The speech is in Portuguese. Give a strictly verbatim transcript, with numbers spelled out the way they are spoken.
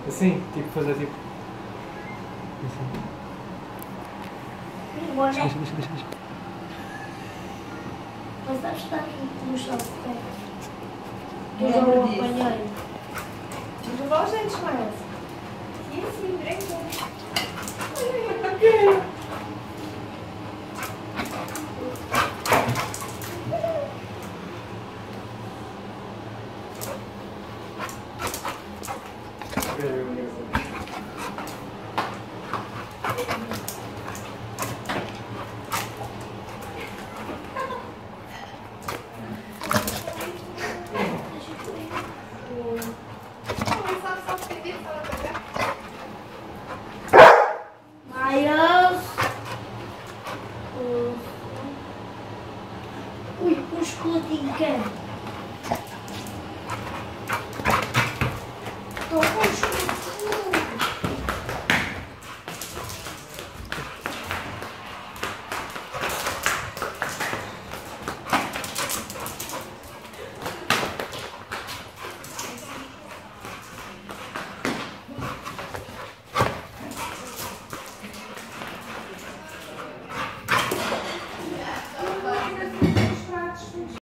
Assim, tipo, fazer tipo. Assim. Deixa, Deixa, deixa, deixa, deixa. Mas sabes que está aqui no chão de terra? Eu Eu já não disse. apanhei. Mas não vale gente mais. E assim, branco. Ai, ui, um esqueletinho pequeno. Estou com um esqueletinho.